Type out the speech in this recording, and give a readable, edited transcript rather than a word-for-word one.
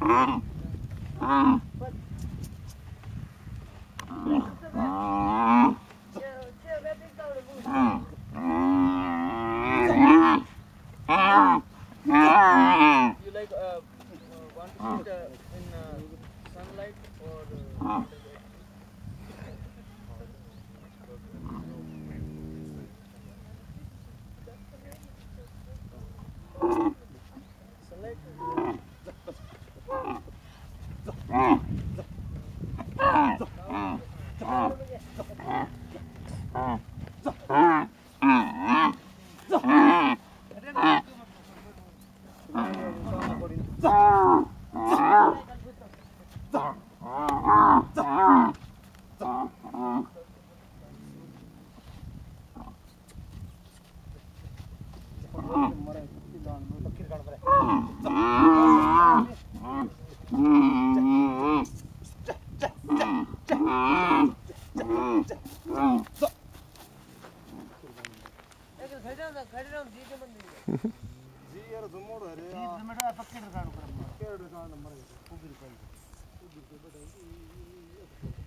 like want to sit in sunlight or sunlight? जी यार जुमोड़ है रे जी जुमोड़ पक्के दुकान पर के दुकान नंबर है